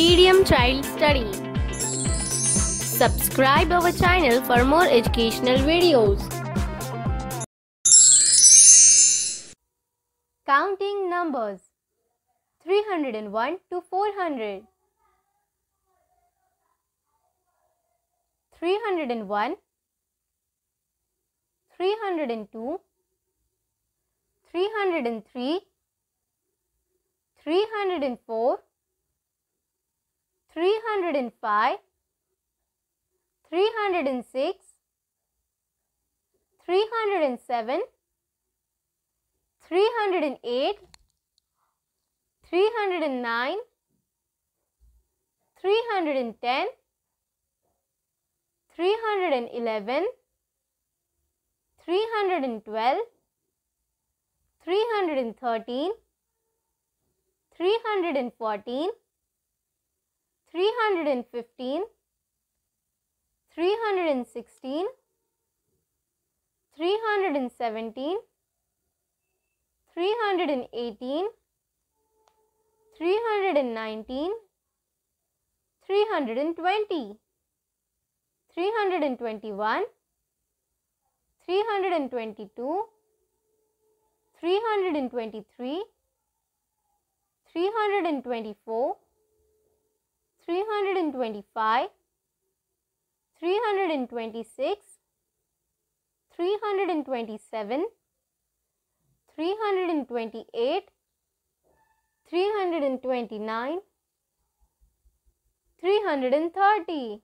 Medium Child Study. Subscribe our channel for more educational videos. Counting numbers 301 to 400. 301, 302, 303, 304, 305, 306, 307, 308, 309, 310, 311, 312, 313, 314, 315, 316, 317, 318, 319, 320, 321, 322, 323, 324, 325, 326, 327, 328, 329, 330,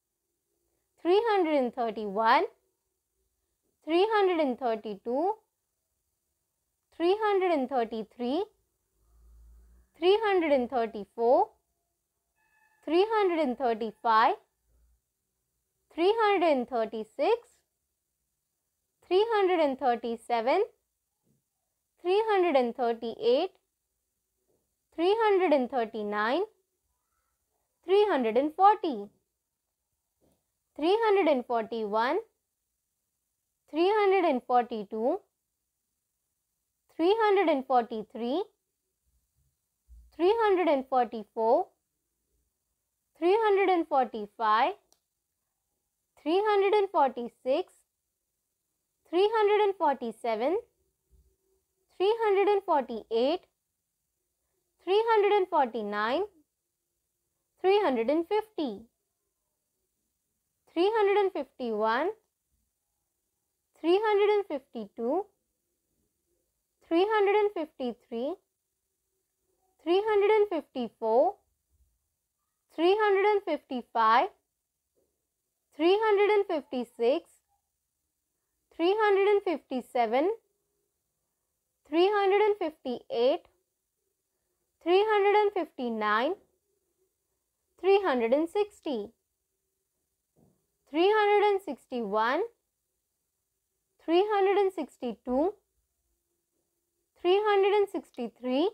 331, 332, 333, 334, 335, 336, 337, 338, 339, 340, 341, 342, 343, 344, 345, 346, 347, 348, 349, 350, 351, 352, 353, 354, 355, 356, 357, 358, 359, 360, 361, 362, 363,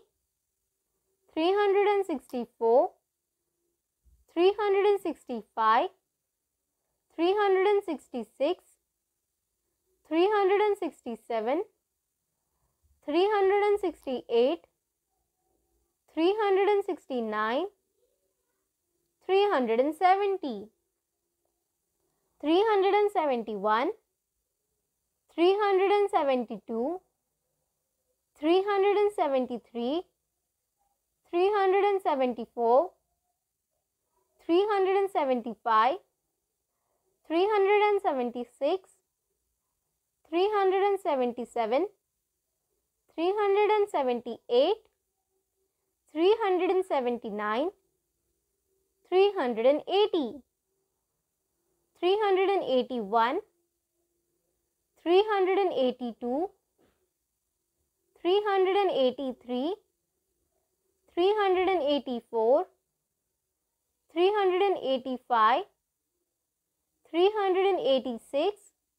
364, 365, 366, 367, 368, 369, 370, 371, 372, 373, 374, 375, 376, 377, 378, 379, 380, 381, 382, 383, 384, 385, 386,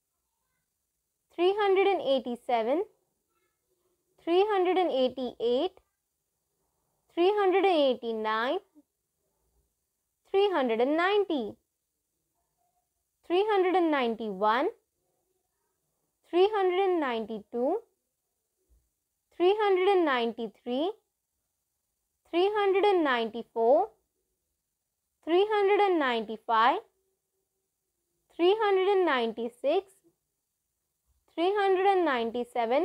387, 388, 389, 390, 391, 392, 393, 394, 395, 396, 397,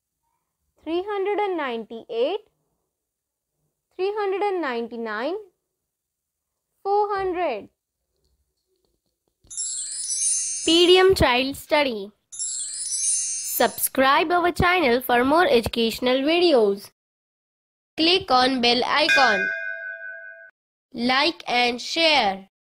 398, 399, 400. PDM Child Study. Subscribe our channel for more educational videos. Click on bell icon. Like and share.